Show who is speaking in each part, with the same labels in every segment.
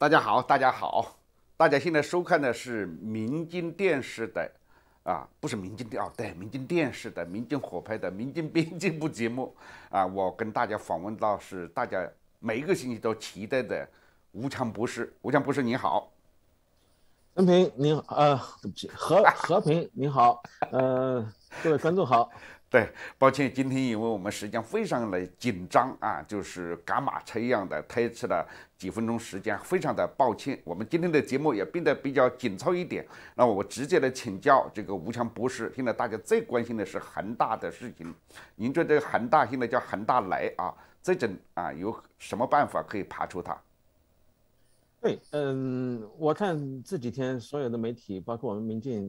Speaker 1: 大家好，大家好，大家现在收看的是民间电视的，不是民间电哦，对，民间电视的民间火拍的民间编辑部节目我跟大家访问到是大家每一个星期都期待的吴强博士，吴强博士你好。
Speaker 2: 任平您好，对不起，和平您好，各位观众好。
Speaker 1: 对，抱歉，今天因为我们时间非常的紧张就是赶马车一样的推迟了几分钟时间，非常的抱歉。我们今天的节目也变得比较紧凑一点，那我直接的请教这个吴强博士。现在大家最关心的是恒大的事情，您觉得这个恒大现在叫恒大来这种有什么办法可以爬出它？
Speaker 2: 对，我看这几天所有的媒体，包括我们民进，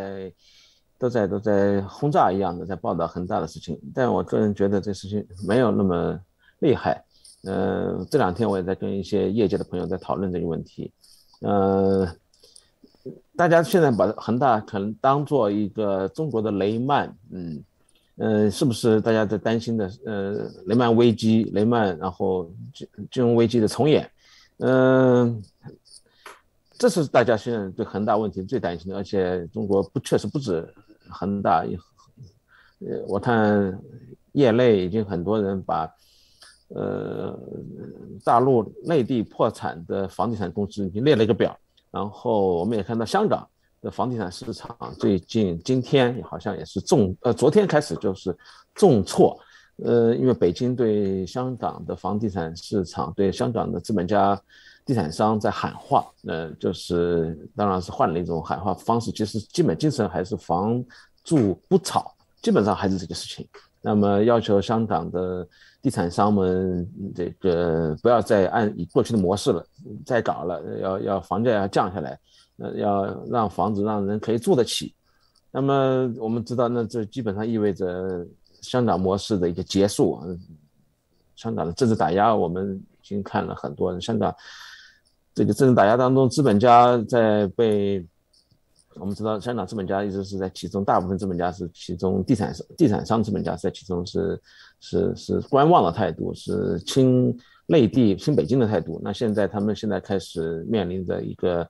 Speaker 2: 都在轰炸一样的在报道恒大的事情，但我个人觉得这事情没有那么厉害。这两天我也在跟一些业界的朋友在讨论这个问题。呃，大家现在把恒大可能当做一个中国的雷曼，是不是大家在担心的？雷曼危机，雷曼然后金融危机的重演。嗯，这是大家现在对恒大问题最担心的，而且中国确实不止恒大，我看业内已经很多人把呃大陆内地破产的房地产公司已经列了一个表，然后我们也看到香港的房地产市场今天好像也是昨天开始就是重挫。因为北京对香港的房地产市场，对香港的资本家、地产商在喊话，就是当然是换了一种喊话方式，其实基本精神还是房住不炒，基本上还是这个事情。那么要求香港的地产商们这个不要再以过去的模式了，再搞了，要房价要降下来，要让房子让人可以住得起。那么我们知道，那这基本上意味着香港模式的一个结束。香港的政治打压，我们已经看了很多。香港这个政治打压当中，资本家我们知道香港资本家一直是在其中，大部分资本家是其中地产商资本家在其中是观望的态度，是亲内地、亲北京的态度。那他们现在开始面临着一个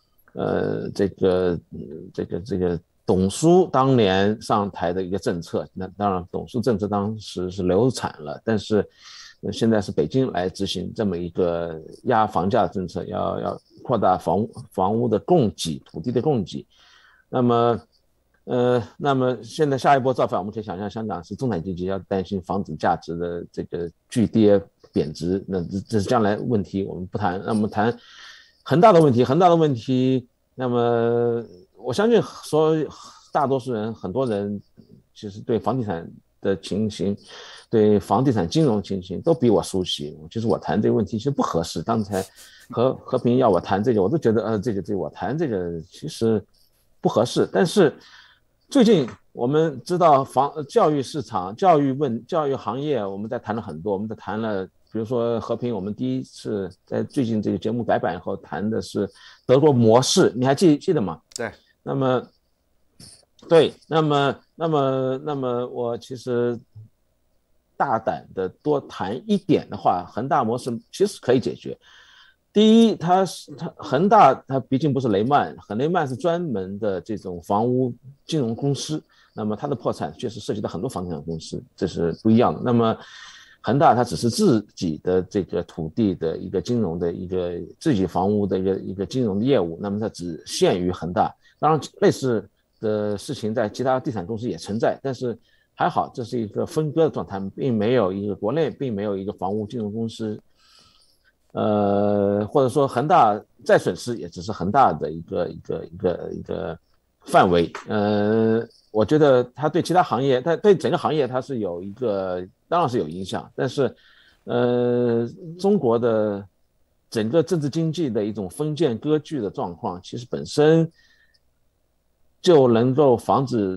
Speaker 2: 这个董书当年上台的一个政策，那当然董书政策当时是流产了，但是现在是北京来执行这么一个压房价的政策，要扩大房屋的供给，土地的供给。那么现在下一波造反，我们可以想象，香港是中产阶级要担心房子价值的这个巨跌贬值，那这是将来问题，我们不谈。那么谈恒大的问题，那么我相信大多数人，很多人其实对房地产的情形，对房地产金融情形都比我熟悉。其实我谈这个问题其实不合适。刚才和平要我谈这个，我都觉得我谈这个其实不合适。但是最近我们知道教育市场、教育行业，我们在谈了很多，我们在谈了。比如说和平，我们第一次在最近这个节目改版以后谈的是德国模式，你还记得吗？
Speaker 1: 对。
Speaker 2: 那么，对，那么我其实大胆的多谈一点的话，恒大模式其实可以解决。第一，恒大它毕竟不是雷曼，雷曼是专门的这种房屋金融公司，那么它的破产确实涉及到很多房地产公司，这是不一样的。那么恒大它只是自己的这个土地的一个金融的一个自己房屋的一个金融的业务，那么它只限于恒大。当然，类似的事情在其他地产公司也存在，但是还好，这是一个分割的状态，国内并没有一个房屋金融公司，或者说恒大再损失也只是恒大的一个范围。我觉得它对其他行业，它对整个行业它是当然是有影响，但是中国的整个政治经济的一种封建割据的状况，其实本身就能够防止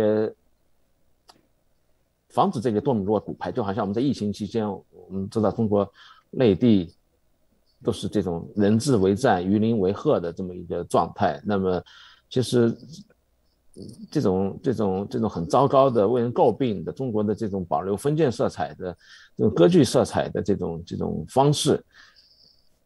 Speaker 2: 这个多米诺骨牌。就好像我们在疫情期间，我们知道中国内地都是这种人治为战、鱼鳞为鹤的这么一个状态。那么其实这种很糟糕的、为人诟病的中国的这种保留封建色彩的、这种割据色彩的这种方式，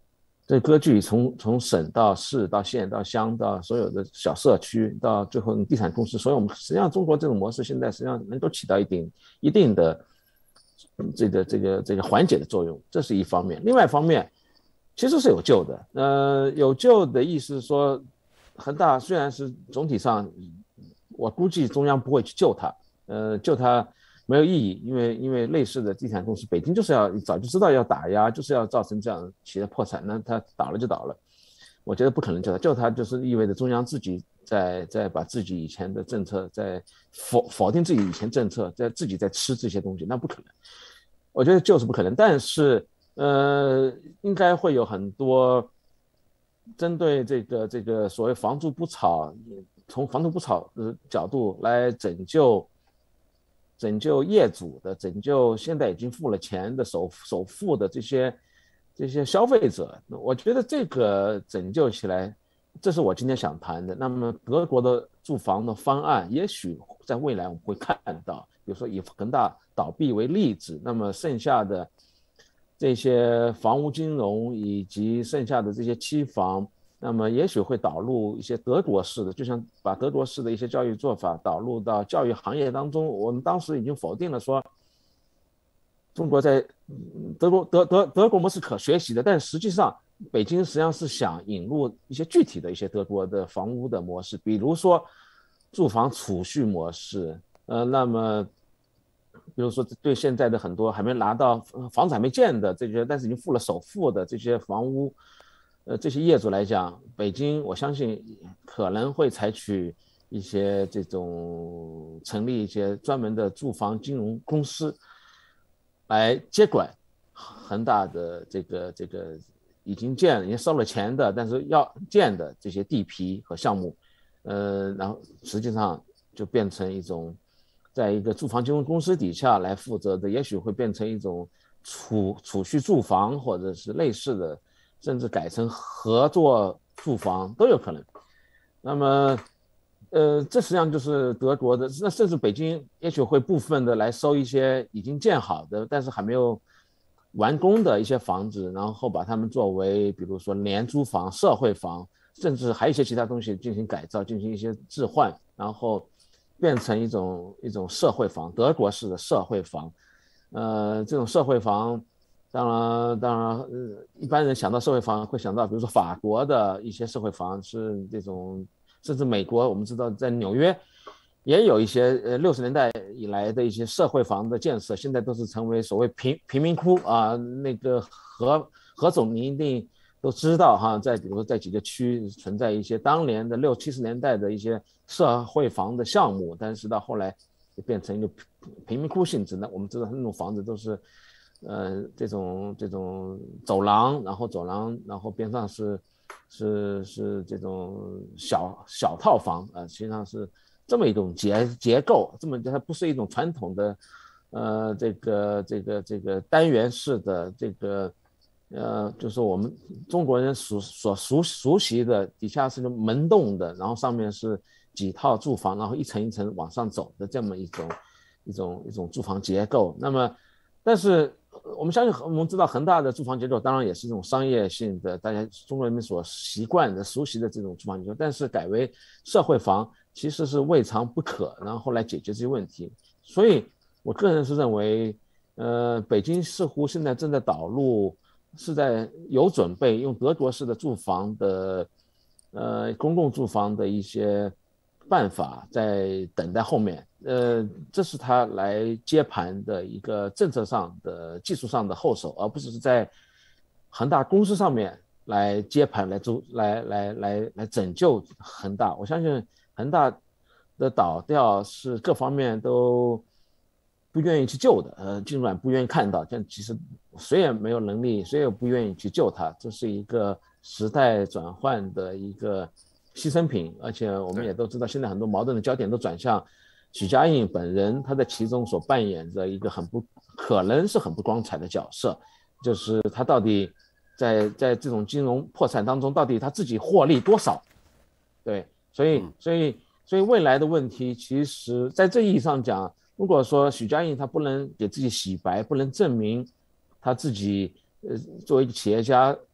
Speaker 2: 这割据从省到市到县到乡到所有的小社区到最后地产公司，所以我们实际上中国这种模式现在实际上能够起到一定的这个缓解的作用，这是一方面。另外一方面，其实是有救的。有救的意思是说，恒大虽然是总体上，我估计中央不会去救它，救它没有意义，因为类似的地产公司，北京就是早就知道要打压，就是要造成这样企业破产，那它倒了就倒了。我觉得不可能救它就是意味着中央自己在把自己以前的政策在否定自己以前政策，自己在吃这些东西，那不可能。我觉得救是不可能，但是应该会有很多针对这个所谓房住不炒，从房住不炒的角度来拯救业主的，拯救现在已经付了钱的首付的这些消费者。我觉得这个拯救起来，这是我今天想谈的。那么德国的住房的方案，也许在未来我们会看到，比如说以恒大倒闭为例子，那么剩下的这些房屋金融以及剩下的这些期房，那么也许会导入一些德国式的，就像把德国式的一些教育做法导入到教育行业当中。我们当时已经否定了说，中国在德国模式可学习的，但实际上北京实际上是想引入一些具体的一些德国的房屋的模式，比如说住房储蓄模式，那么比如说对现在的很多还没拿到房子还没建的这些，但是已经付了首付的这些房屋，这些业主来讲，北京我相信可能会采取一些这种成立一些专门的住房金融公司来接管恒大的这个已经收了钱的，但是要建的这些地皮和项目，然后实际上就变成一种在一个住房金融公司底下来负责的，也许会变成一种储蓄住房或者是类似的，甚至改成合作住房都有可能。那么这实际上就是德国的，那甚至北京也许会部分的来收一些已经建好的，但是还没有完工的一些房子，然后把它们作为比如说廉租房、社会房，甚至还有一些其他东西进行改造，进行一些置换，然后变成一种社会房，德国式的社会房。这种社会房，当然，一般人想到社会房会想到，比如说法国的一些社会房是这种，甚至美国，我们知道在纽约也有一些60年代以来的一些社会房的建设，现在都是成为所谓贫民窟啊。那个何总你一定都知道哈，比如说在几个区存在一些当年的60、70年代的一些社会房的项目，但是到后来就变成一个贫民窟性质。那我们知道那种房子都是这种走廊，然后边上是这种小套房实际上是这么一种结构，它不是一种传统的这个单元式的这个就是我们中国人所熟悉的，底下是个门洞的，然后上面是几套住房，然后一层一层往上走的这么一种住房结构。那么但是我们知道恒大的住房结构当然也是这种商业性的，大家中国人民所习惯的熟悉的这种住房结构，但是改为社会房其实是未尝不可，然后来解决这些问题。所以我个人是认为北京似乎现在正在导入，是在有准备用德国式的住房的公共住房的一些办法在等待后面。这是他来接盘的一个政策上的技术上的后手，而不是在恒大公司上面来接盘来拯救恒大。我相信恒大的倒掉是各方面都不愿意去救的，尽管不愿意看到，但其实谁也没有能力，谁也不愿意去救他，这是一个时代转换的一个牺牲品。而且我们也都知道，现在很多矛盾的焦点都转向许家印本人，他在其中所扮演着一个可能是很不光彩的角色，就是他到底在这种金融破产当中，到底他自己获利多少？对，所以未来的问题，其实在这意义上讲，如果说许家印他不能给自己洗白，不能证明他自己作为一个企业家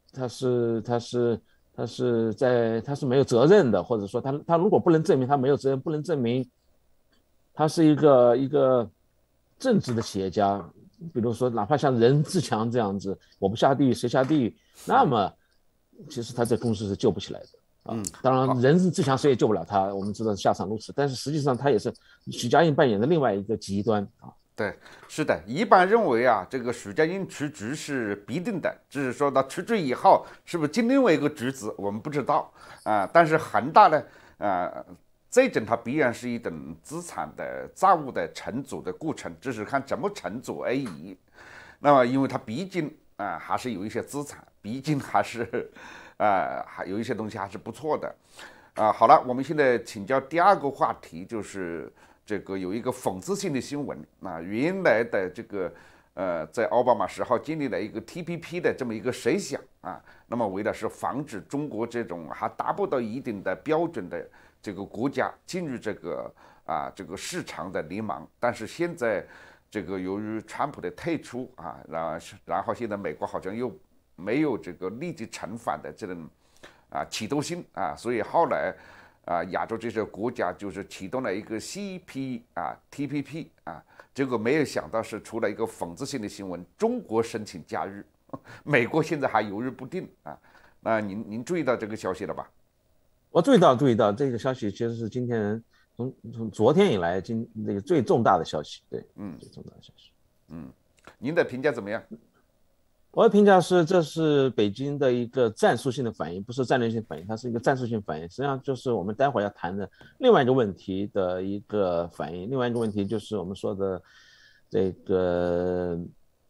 Speaker 2: 他是没有责任的，或者说他如果不能证明他没有责任，不能证明他是一个正直的企业家，比如说哪怕像任志强这样子，我不下地狱谁下地狱，那么其实他这公司是救不起来的。当然，任志强谁也救不了他，我们知道下场如此。但是实际上，他也是许家印扮演的另外一个极端啊。
Speaker 1: 对，是的，一般认为啊，这个许家印辞职是必定的，只是说他辞职以后是不是进另外一个职子，我们不知道啊。但是恒大呢，这种它必然是一种资产的债务的重组的过程，只是看怎么重组而已。那么，因为它毕竟还是有一些资产，毕竟还是还有一些东西还是不错的好了，我们现在请教第二个话题，就是这个有一个讽刺性的新闻原来的这个在奥巴马10号建立了一个 TPP 的这么一个设想那么为的是防止中国这种还达不到一定的标准的这个国家进入这个市场的联盟，但是现在这个由于川普的退出然后现在美国好像又没有这个立即惩罚的这种启动性所以后来亚洲这些国家就是启动了一个 TPP 结果没有想到是出了一个讽刺性的新闻，中国申请加入，美国现在还犹豫不定那您注意到这个消息了吧？
Speaker 2: 我注意到这个消息，其实是今天从昨天以来那个最重大的消息，对，最重大的消息。
Speaker 1: 您的评价怎么样？
Speaker 2: 我的评价是，这是北京的一个战术性的反应，不是战略性反应，它是一个战术性反应。实际上就是我们待会儿要谈的另外一个问题的一个反应。另外一个问题就是我们说的这个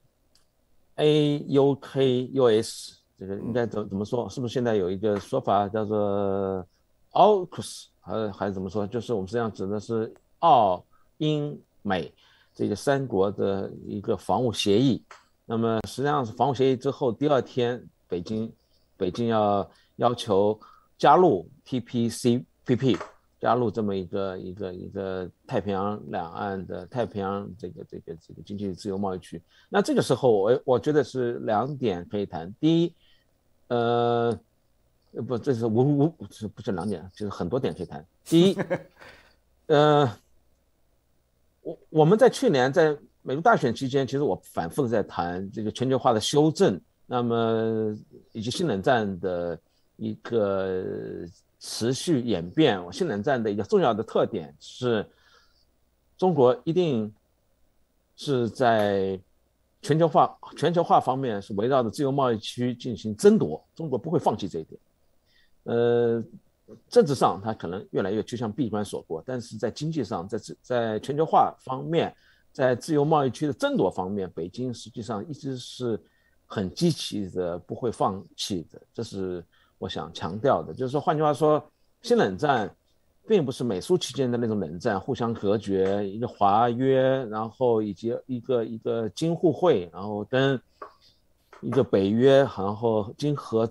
Speaker 2: AUKUS， 这个应该怎么说？是不是现在有一个说法叫做 AUKUS， 还是怎么说？就是我们实际上指的是澳、英、美这个3国的一个防务协议。那么实际上是防务协议之后第2天，北京要求加入 TPCPP， 加入这么一个太平洋两岸的太平洋这个经济自由贸易区。那这个时候我觉得是2点可以谈。第一，这是不是2点，就是很多点可以谈。第一，我们在去年在美国大选期间，其实我反复的在谈这个全球化的修正，那么以及新冷战的一个持续演变。新冷战的一个重要的特点是，中国一定是在全球化方面是围绕着自由贸易区进行争夺，中国不会放弃这一点。政治上它可能越来越趋向闭关锁国，但是在经济上，在全球化方面，在自由贸易区的争夺方面，北京实际上一直是很积极的，不会放弃的。这是我想强调的。就是说，换句话说，新冷战并不是美苏期间的那种冷战，互相隔绝，一个华约，然后以及一个京沪会，然后跟一个北约，然后经合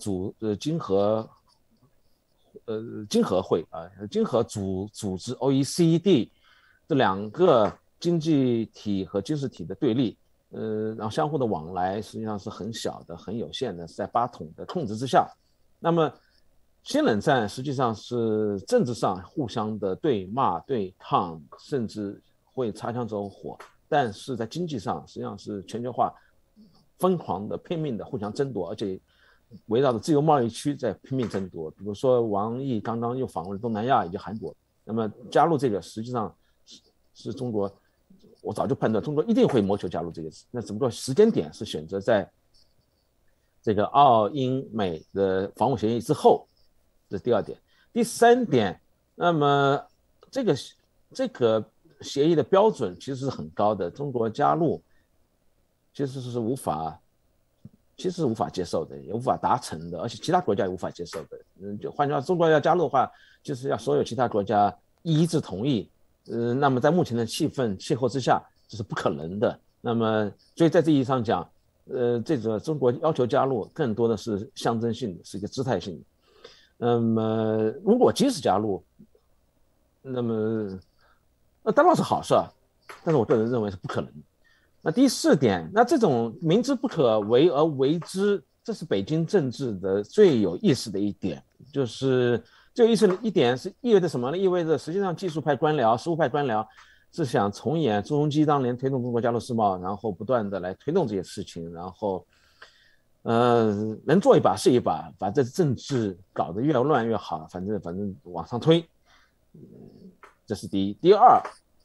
Speaker 2: 会经合组织 OECD 这2个经济体和军事体的对立，然后相互的往来实际上是很小的、很有限的，是在8统的控制之下。那么新冷战实际上是政治上互相的对骂、对抗，甚至会擦枪走火，但是在经济上实际上是全球化疯狂的、拼命的互相争夺，而且围绕着自由贸易区在拼命争夺。比如说王毅刚刚又访问东南亚以及韩国，那么加入这个实际上是中国，我早就判断中国一定会谋求加入这个，那只不过时间点是选择在这个澳英美的防务协议之后，这是第2点。第3点，那么这个协议的标准其实是很高的，中国加入其实是无法接受的，也无法达成的，而且其他国家也无法接受的。就换句话说，中国要加入的话，就是要所有其他国家一致同意。那么在目前的气候之下，这是不可能的。那么，所以在这意义上讲，这个中国要求加入更多的是象征性的，是一个姿态性的。那么，如果即使加入，那当然是好事，但是我个人认为是不可能。那第4点，那这种明知不可为而为之这是北京政治的最有意思的一点，就是最有意思的一点是意味着什么呢？意味着实际上技术派官僚、实务派官僚是想重演朱镕基当年推动中国加入世贸，然后不断的来推动这些事情，然后能做一把是一把，把这政治搞得越乱越好，反正往上推，这是第一。第二，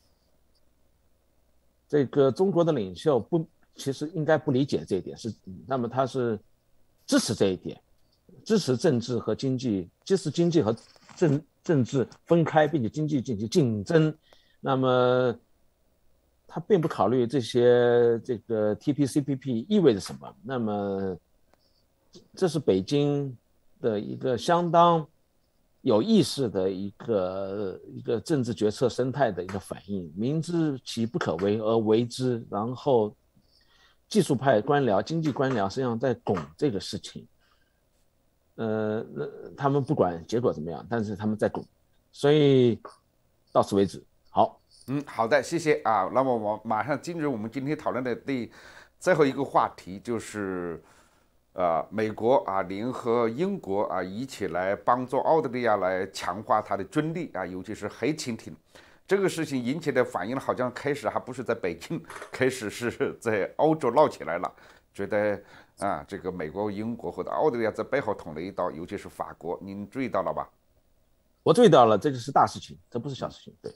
Speaker 2: 这个中国的领袖其实应该不理解这一点，那么他是支持这一点，支持政治和经济，支持经济和政治分开，并且经济进行竞争。那么他并不考虑这个 TPCPP 意味着什么。那么这是北京的一个相当有意识的一个政治决策生态的一个反应，明知其不可为而为之，然后技术派官僚、经济官僚实际上在拱这个事情。他们不管结果怎么样，但是他们在拱，所以到此为止。好，
Speaker 1: 好的，谢谢啊。那么我马上进入我们今天讨论的最后一个话题，就是美国啊联合英国啊一起来帮助澳大利亚来强化它的军力啊，尤其是黑潜艇。这个事情引起的反应好像开始还不是在北京，开始是在欧洲闹起来了，觉得啊这个美国、英国或者澳大利亚在背后捅了一刀，尤其是法国，您注意到了吧？
Speaker 2: 我注意到了，这个是大事情，这不是小事情。对，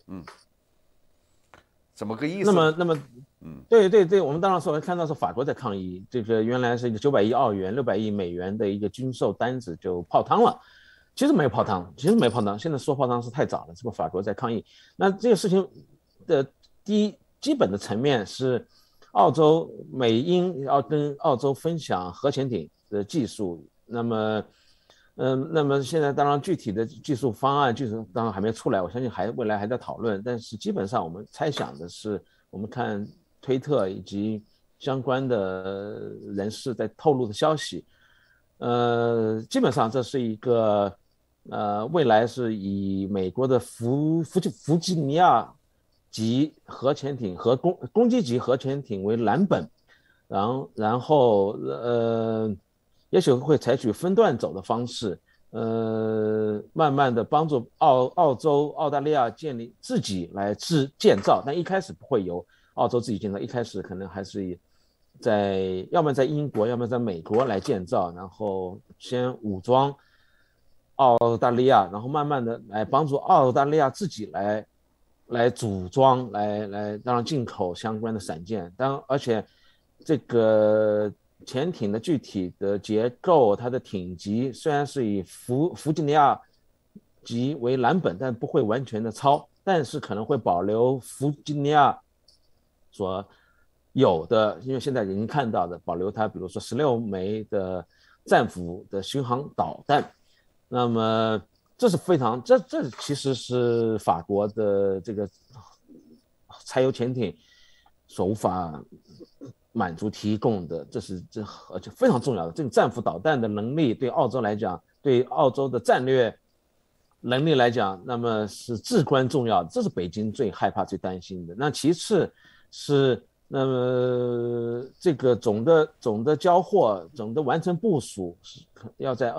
Speaker 1: 怎么个意思？
Speaker 2: 那么，对，我们当时看到是法国在抗议，这个原来是一个900亿澳元、600亿美元的一个军售单子就泡汤了。其实没泡汤，现在说泡汤是太早了。这个法国在抗议，那这个事情的基本的层面是，澳洲、美英要跟澳洲分享核潜艇的技术。那么现在当然具体的技术方案当然还没出来，我相信未来还在讨论。但是基本上我们猜想的是，我们看推特以及相关的人士在透露的消息，基本上这是一个未来是以美国的弗吉尼亚级核潜艇和攻击级核潜艇为蓝本，然后也许会采取分段走的方式，慢慢的帮助澳洲、澳大利亚建立自己来建造，但一开始不会由澳洲自己建造，一开始可能还是要么在英国，要么在美国来建造，然后先武装澳大利亚，然后慢慢的来帮助澳大利亚自己来组装，当然进口相关的散件，而且这个潜艇的具体的结构，它的艇级虽然是以弗吉尼亚级为蓝本，但不会完全的抄，但是可能会保留弗吉尼亚所有的，因为现在已经看到的保留它，比如说16枚的战斧的巡航导弹。那么这是非常，这其实是法国的这个柴油潜艇所无法满足提供的，而且非常重要的这个战斧导弹的能力，对澳洲来讲，对澳洲的战略能力来讲，那么是至关重要的，这是北京最害怕、最担心的。那其次是，那么这个总的交货、总的完成部署是要在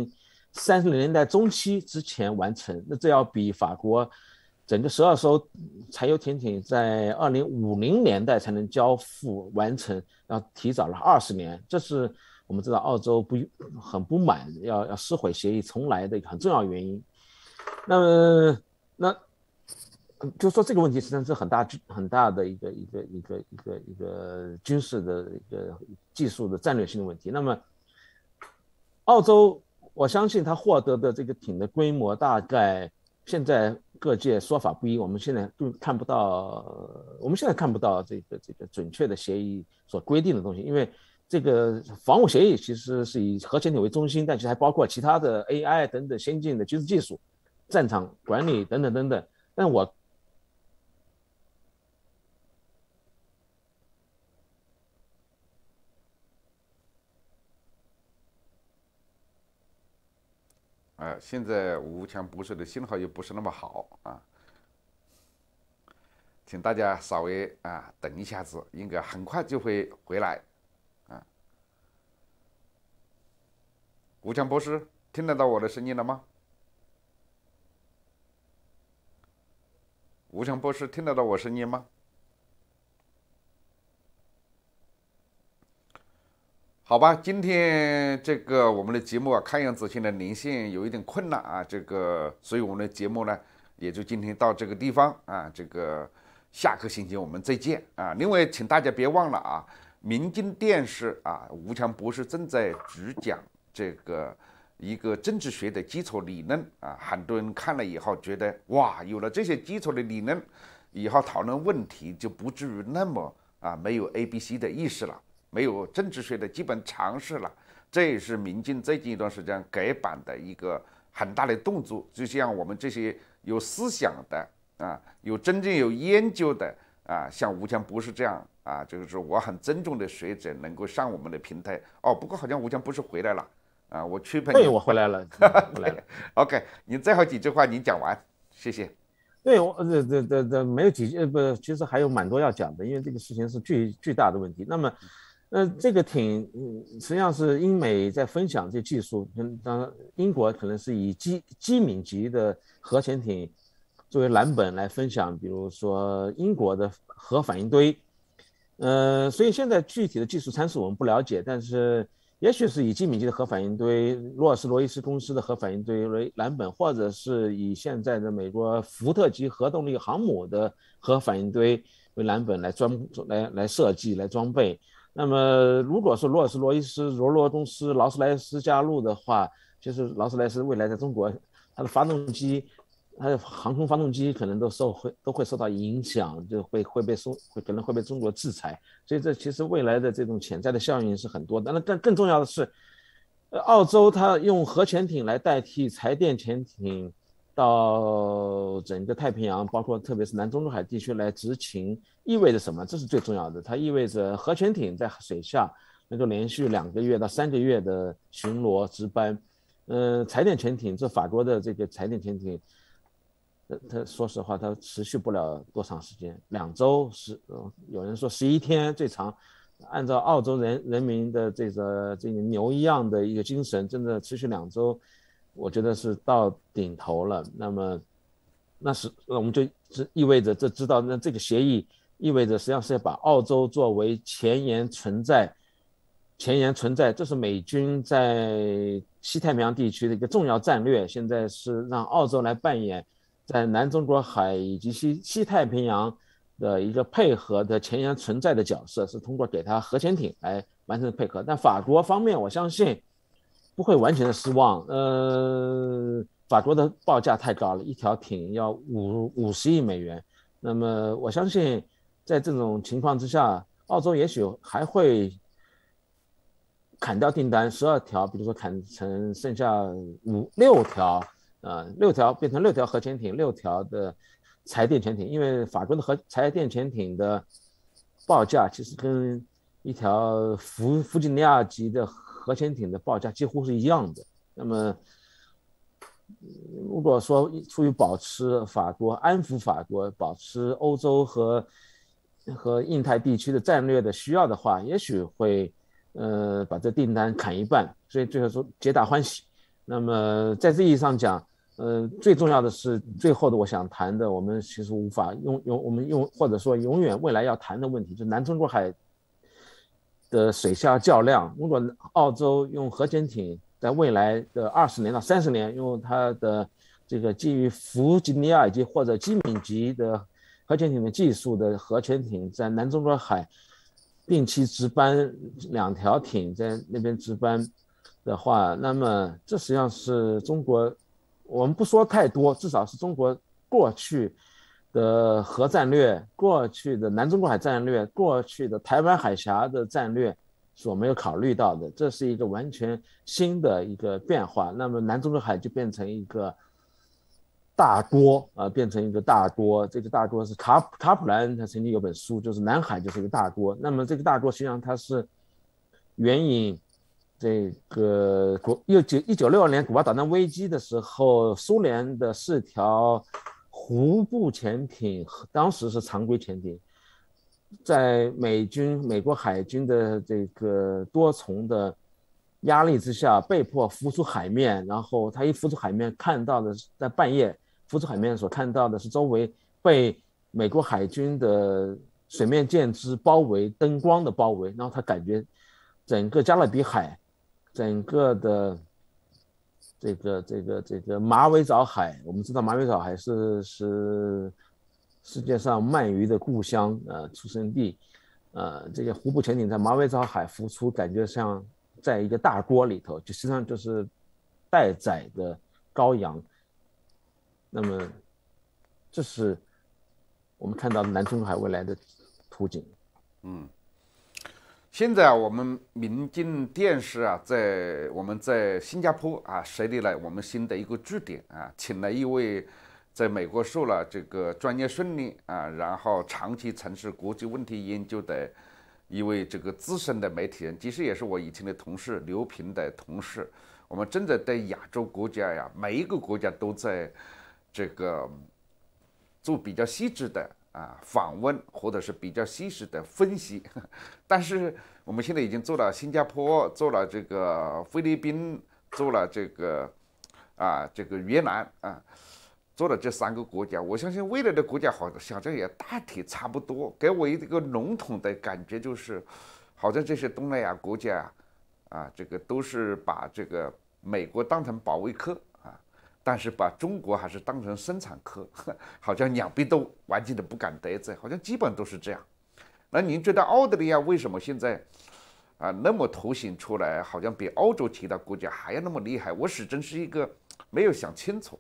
Speaker 2: 2030年代中期之前完成，那这要比法国整个12艘柴油潜艇在2050年代才能交付完成，要提早了20年。这是我们知道澳洲很不满，要撕毁协议重来的一个很重要原因。那就说这个问题实际上是很大的一个军事的一个技术的战略性的问题。那么澳洲，我相信他获得的这个艇的规模大概现在各界说法不一，我们现在看不到这个准确的协议所规定的东西，因为这个防务协议其实是以核潜艇为中心，但其实还包括其他的 AI 等等先进的军事技术、战场管理等等。但我
Speaker 1: 现在无强不受的信号又不是那么好啊，请大家稍微等一下子，应该很快就会回来啊。 吴强博士，听得到我的声音了吗？吴强博士，听得到我声音吗？好吧，今天这个我们的节目啊，看样子现在连线有一点困难啊，所以我们的节目呢，也就今天到这个地方啊，下个星期我们再见啊。另外，请大家别忘了啊，明镜电视啊，吴强博士正在主讲一个政治学的基础理论啊，很多人看了以后觉得哇，有了这些基础的理论，以后讨论问题就不至于那么没有 ABC 的意识了。没有政治学的基本常识了，这也是民进最近一段时间改版的一个很大的动作。就像我们这些有思想的有真正有研究的像吴强博士这样就是我很尊重的学者能够上我们的平台。哦，不过好像吴强博士回来了我去陪你。
Speaker 2: 对，我回来了，回来了。
Speaker 1: OK， 你最后几句话你讲完，谢谢。
Speaker 2: 对，我没有几不，其实还有蛮多要讲的，因为这个事情是巨大的问题。那么。这个实际上是英美在分享这技术，当然英国可能是以机敏级的核潜艇作为蓝本来分享，比如说英国的核反应堆，所以现在具体的技术参数我们不了解，但是也许是以机敏级的核反应堆，罗尔斯罗伊斯公司的核反应堆为蓝本，或者是以现在的美国福特级核动力航母的核反应堆为蓝本来设计来装备。那么，如果是罗尔斯罗伊斯、罗罗公司、劳斯莱斯加入的话，就是劳斯莱斯未来在中国，它的发动机、它的航空发动机可能都会受到影响，就可能会被中国制裁。所以这其实未来的这种潜在的效应是很多的。那更重要的是，澳洲它用核潜艇来代替柴电潜艇到整个太平洋，包括特别是南中国海地区来执勤，意味着什么？这是最重要的。它意味着核潜艇在水下能够连续2个月到3个月的巡逻值班。柴电潜艇，这法国的这个柴电潜艇，它说实话，它持续不了多长时间，2周有人说11天最长。按照澳洲人民的这个牛一样的一个精神，真的持续2周。我觉得是到顶头了。那么，我们就意味着知道，那这个协议意味着实际上是要把澳洲作为前沿存在，这是美军在西太平洋地区的一个重要战略。现在是让澳洲来扮演在南中国海以及西太平洋的一个配合的前沿存在的角色，是通过给他核潜艇来完成配合。但法国方面，我相信不会完全的失望。法国的报价太高了，一条艇要50亿美元。那么我相信，在这种情况之下，澳洲也许还会砍掉订单12条，比如说砍成剩下6条，6条变成6条核潜艇，6条的柴电潜艇。因为法国的柴电潜艇的报价其实跟一条弗吉尼亚级的核潜艇的报价几乎是一样的。那么，如果说出于安抚法国，保持欧洲和印太地区的战略的需要的话，也许会把这订单砍一半，所以最后说皆大欢喜。那么在这意义上讲，最重要的是最后的我想谈的，我们其实无法或者说永远未来要谈的问题，就是南中国海的水下较量。如果澳洲用核潜艇在未来的20年到30年，用它的这个基于弗吉尼亚以及或者基敏级的核潜艇的技术的核潜艇在南中国海定期值班，2条艇在那边值班的话，那么这实际上是中国，我们不说太多，至少是中国过去的核战略、过去的南中国海战略、过去的台湾海峡的战略所没有考虑到的。这是一个完全新的一个变化。那么南中国海就变成一个大多变成一个大多。这个大多是卡普兰他曾经有本书，就是南海就是一个大多。那么这个大多实际上它是援引这个1962年古巴导弹危机的时候，苏联的4条湖步潜艇，当时是常规潜艇，在美国海军的这个多重的压力之下被迫浮出海面，然后他一浮出海面看到的是在半夜浮出海面所看到的是周围被美国海军的水面舰只包围，灯光的包围，然后他感觉整个加勒比海，整个的这个马尾藻海，我们知道马尾藻海是世界上鳗鱼的故乡，出生地，这些湖泊潜艇在马尾藻海浮出，感觉像在一个大锅里头，就实际上就是待宰的羔羊。那么，这是我们看到的南中国海未来的图景。
Speaker 1: 现在我们民进电视啊，我们在新加坡啊设立了我们新的一个据点啊，请了一位在美国受了这个专业训练啊，然后长期从事国际问题研究的一位这个资深的媒体人，其实也是我以前的同事刘平的同事。我们真的对亚洲国家呀，每一个国家都在这个做比较细致的访问，或者是比较细致的分析。但是我们现在已经做了新加坡，做了这个菲律宾，做了这个越南啊，做了这3个国家。我相信未来的国家好像也大体差不多。给我一个笼统的感觉就是，好像这些东南亚国家这个都是把这个美国当成保卫科。但是把中国还是当成生产科，好像两边都完全的不敢得罪，好像基本都是这样。那您觉得澳大利亚为什么现在那么凸显出来，好像比欧洲其他国家还要那么厉害？我始终是一个没有想清楚。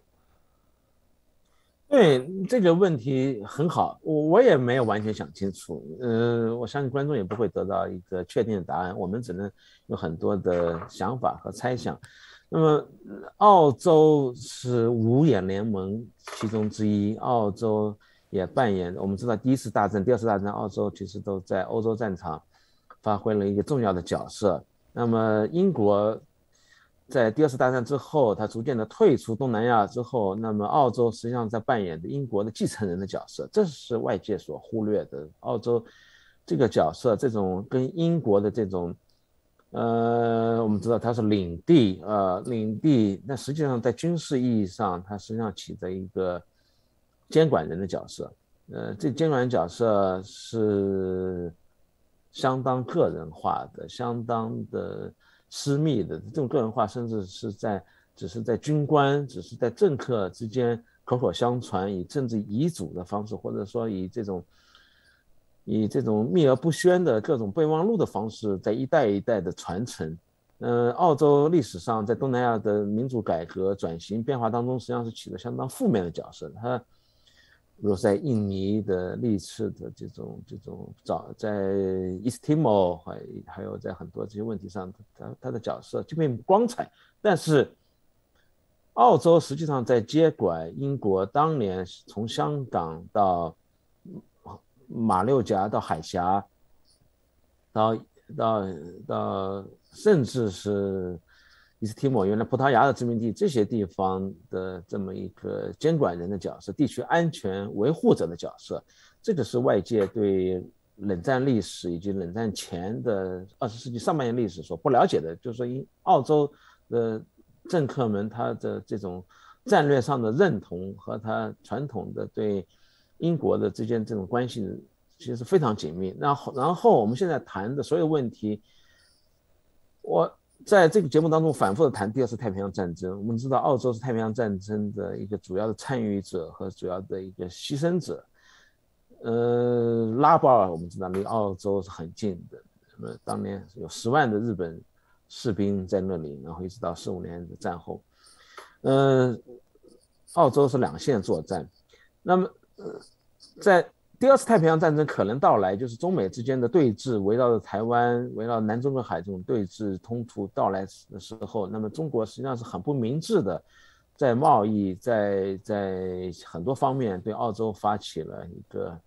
Speaker 2: 对这个问题很好，我也没有完全想清楚。我相信观众也不会得到一个确定的答案，我们只能有很多的想法和猜想。那么，澳洲是五眼联盟其中之一，澳洲也扮演，我们知道第一次大战、第二次大战，澳洲其实都在欧洲战场发挥了一个重要的角色。那么，英国在第二次大战之后，它逐渐的退出东南亚之后，那么澳洲实际上在扮演的英国的继承人的角色，这是外界所忽略的。澳洲这个角色，这种跟英国的这种我们知道它是领地，那实际上在军事意义上，它实际上起着一个监管人的角色。这监管人角色是相当个人化的，相当的私密的。这种个人化，甚至是只是在军官、只是在政客之间口口相传，以政治遗嘱的方式，或者说以这种秘而不宣的各种备忘录的方式，在一代一代的传承。澳洲历史上在东南亚的民主改革转型变化当中，实际上是起了相当负面的角色。它比如在印尼的历次的这种在 East Timor 还有在很多这些问题上，它的角色就并不光彩。但是澳洲实际上在接管英国当年从香港到马六甲到海峡，到甚至是伊斯提莫原来葡萄牙的殖民地这些地方的这么一个监管人的角色，地区安全维护者的角色，这个是外界对冷战历史以及冷战前的20世纪上半叶历史所不了解的，就是说澳洲的政客们他的这种战略上的认同和他传统的对英国的之间这种关系其实非常紧密。然后我们现在谈的所有问题，我在这个节目当中反复的谈第二次太平洋战争。我们知道澳洲是太平洋战争的一个主要的参与者和主要的一个牺牲者。拉波尔我们知道离澳洲是很近的，那么当年有10万的日本士兵在那里，然后一直到45年的战后，澳洲是2线作战。那么在第二次太平洋战争可能到来，就是中美之间的对峙，围绕着台湾、围绕南中国海这种对峙冲突到来的时候，那么中国实际上是很不明智的，在贸易、在很多方面对澳洲发起了一个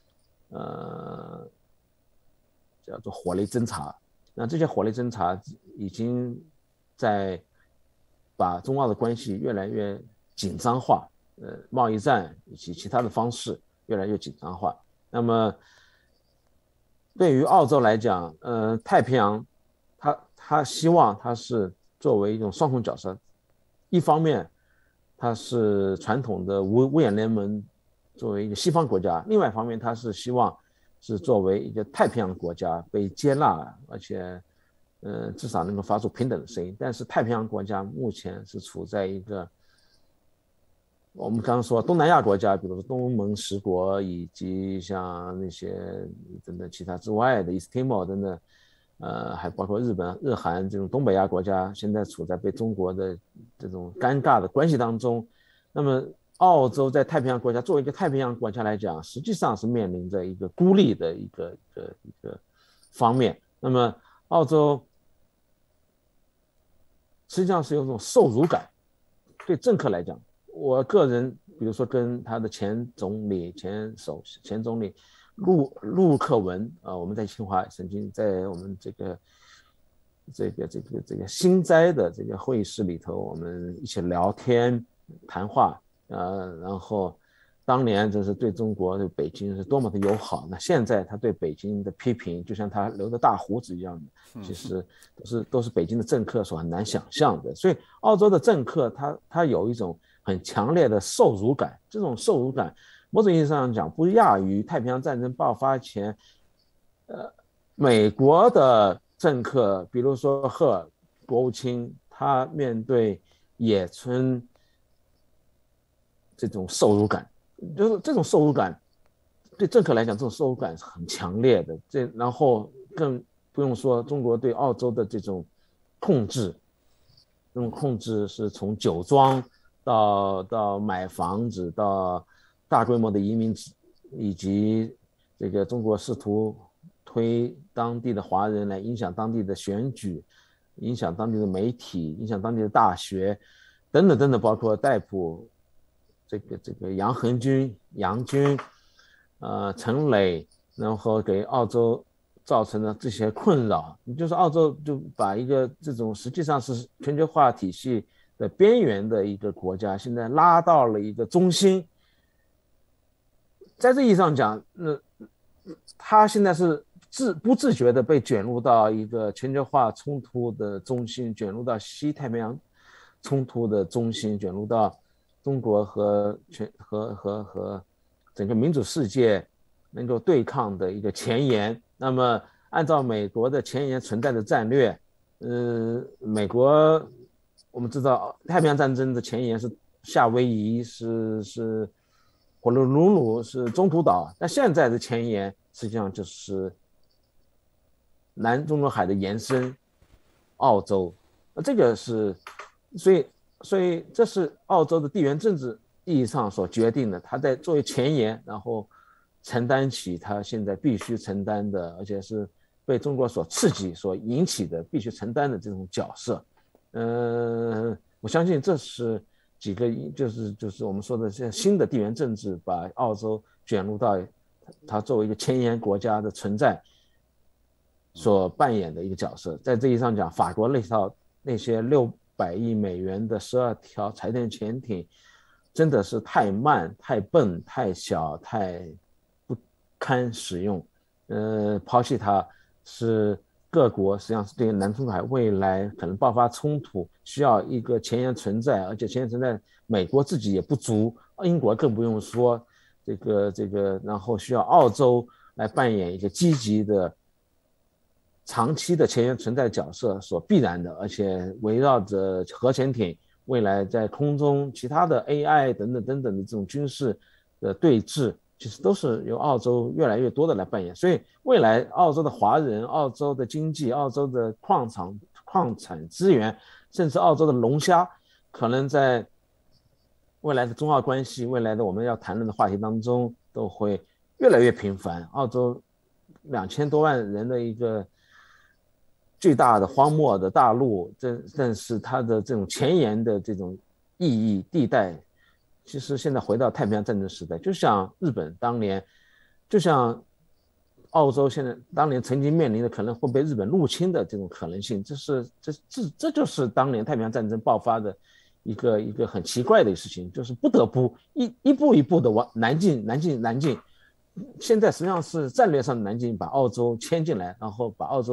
Speaker 2: 叫做火力侦察。那这些火力侦察已经在把中澳的关系越来越紧张化，贸易战以及其他的方式越来越紧张化。那么对于澳洲来讲，太平洋他希望他是作为一种双重角色，一方面他是传统的五眼联盟作为一个西方国家，另外一方面他是希望是作为一个太平洋国家被接纳，而且至少能够发出平等的声音。但是太平洋国家目前是处在一个我们刚刚说东南亚国家，比如说东盟10国以及像那些等等其他之外的 East Timor 等等，还包括日本、日韩这种东北亚国家，现在处在被中国的这种尴尬的关系当中。那么澳洲在太平洋国家作为一个太平洋国家来讲，实际上是面临着一个孤立的一个方面。那么澳洲实际上是有种受辱感，对政客来讲。我个人，比如说跟他的前总理陆克文我们在清华曾经在我们这个新斋的这个会议室里头，我们一起聊天谈话然后当年就是对中国对北京是多么的友好，那现在他对北京的批评，就像他留的大胡子一样的，其实都是北京的政客所很难想象的。所以澳洲的政客他有一种很强烈的受辱感，这种受辱感某种意义上讲不亚于太平洋战争爆发前美国的政客，比如说赫尔国务卿，他面对野村这种受辱感，就是这种受辱感对政客来讲，这种受辱感是很强烈的。然后更不用说中国对澳洲的这种控制，这种控制是从酒庄到买房子，到大规模的移民，以及这个中国试图推当地的华人来影响当地的选举，影响当地的媒体，影响当地的大学，等等等等，包括逮捕这个杨恒军、杨军，陈磊，然后给澳洲造成了这些困扰。就是澳洲就把一个这种实际上是全球化体系的边缘的一个国家，现在拉到了一个中心。在这意义上讲，他现在是不自觉的被卷入到一个全球化冲突的中心，卷入到西太平洋冲突的中心，卷入到中国和整个民主世界能够对抗的一个前沿。那么按照美国的前沿存在的战略，美国我们知道太平洋战争的前沿是夏威夷，是火奴鲁，是中途岛，但现在的前沿实际上就是南中国海的延伸，澳洲。这个是所以这是澳洲的地缘政治意义上所决定的，他在作为前沿，然后承担起他现在必须承担的，而且是被中国所刺激所引起的必须承担的这种角色。我相信这是几个就是我们说的这新的地缘政治把澳洲卷入到它作为一个前沿国家的存在所扮演的一个角色。在这意义上讲，法国那些600亿美元的12条柴电潜艇真的是太慢、太笨、太小、太不堪使用。抛弃它是各国实际上是对南中国海未来可能爆发冲突需要一个前沿存在，而且前沿存在美国自己也不足，英国更不用说，然后需要澳洲来扮演一个积极的长期的前沿存在角色所必然的，而且围绕着核潜艇未来在空中其他的 AI 等等等等的这种军事的对峙，其实都是由澳洲越来越多的来扮演。所以未来澳洲的华人、澳洲的经济、澳洲的矿产资源，甚至澳洲的龙虾，可能在未来的中澳关系、未来的我们要谈论的话题当中都会越来越频繁。澳洲2000多万人的一个巨大的荒漠的大陆，但是它的这种前沿的这种意义地带，其实现在回到太平洋战争时代，就像日本当年，就像澳洲现在当年曾经面临的可能会被日本入侵的这种可能性，这就是当年太平洋战争爆发的一个很奇怪的事情，就是不得不一步一步的往南进。现在实际上是战略上的南进，把澳洲牵进来，然后把澳洲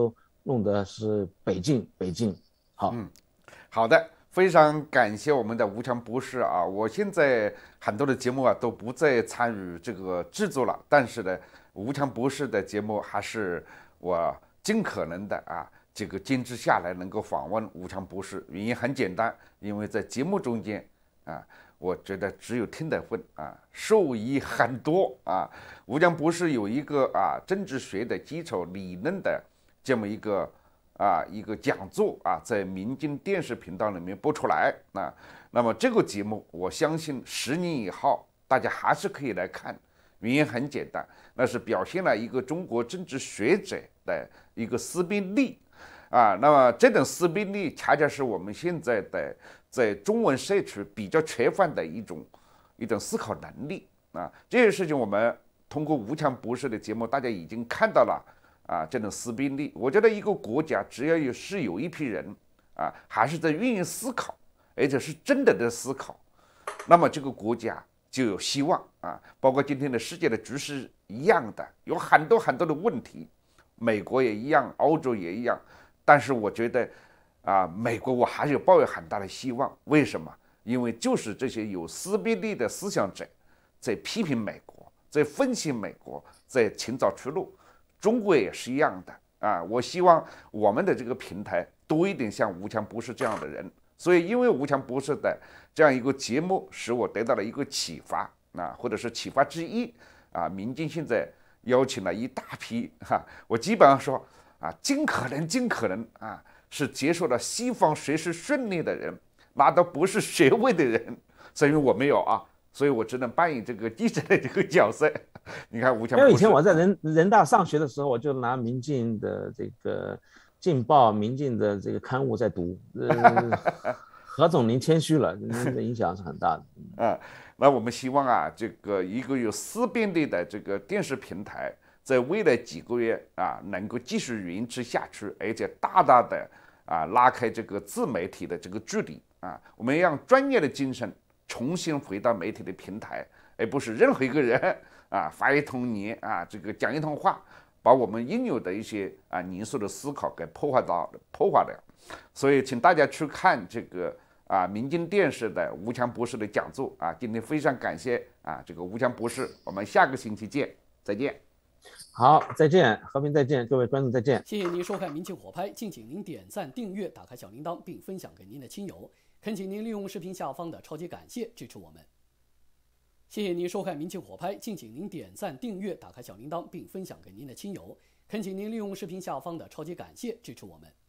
Speaker 2: 弄的是北进。好，
Speaker 1: 好的，非常感谢我们的吴强博士啊！我现在很多的节目啊都不再参与这个制作了，但是呢，吴强博士的节目还是我尽可能的这个坚持下来，能够访问吴强博士。原因很简单，因为在节目中间我觉得只有听的份受益很多啊。吴强博士有一个政治学的基础理论的这么一个讲座在民进电视频道里面播出来那么这个节目我相信10年以后大家还是可以来看，原因很简单，那是表现了一个中国政治学者的一个思辨力那么这种思辨力恰恰是我们现在的在中文社区比较缺乏的一种思考能力这些事情我们通过吴强博士的节目大家已经看到了这种思辨力。我觉得一个国家只要有一批人还是在愿意思考，而且是真的在思考，那么这个国家就有希望包括今天的世界的局势一样的，有很多很多的问题，美国也一样，欧洲也一样，但是我觉得美国我还是抱有很大的希望。为什么？因为就是这些有思辨力的思想者在批评美国，在分析美国，在寻找出路。中国也是一样的我希望我们的这个平台多一点像吴强博士这样的人。所以因为吴强博士的这样一个节目使我得到了一个启发或者是启发之一民进现在邀请了一大批我基本上说尽可能是接受了西方学识训练的人，拿到博士学位的人，所以我没有所以我只能扮演这个记者的这个角色。你看吴强博士，
Speaker 2: 因为以前我在人大上学的时候，我就拿民进的这个劲报、民进的这个刊物在读。何总您谦虚了，您的影响是很大的。
Speaker 1: 那我们希望这个一个有思辨力的这个电视平台，在未来几个月能够继续维持下去，而且大大的拉开这个自媒体的这个距离我们让专业的精神重新回到媒体的平台，而不是任何一个人发一通言这个讲一通话，把我们应有的一些严肃的思考给破坏了。所以请大家去看这个民进电视的吴强博士的讲座今天非常感谢这个吴强博士，我们下个星期见，再见。
Speaker 2: 好，再见，和平再见，各位观众再见。
Speaker 3: 谢谢您收看《民情火拍》，敬请您点赞、订阅、打开小铃铛，并分享给您的亲友。恳请您利用视频下方的超级感谢支持我们。谢谢您收看《民情火拍》，敬请您点赞、订阅、打开小铃铛，并分享给您的亲友。恳请您利用视频下方的超级感谢支持我们。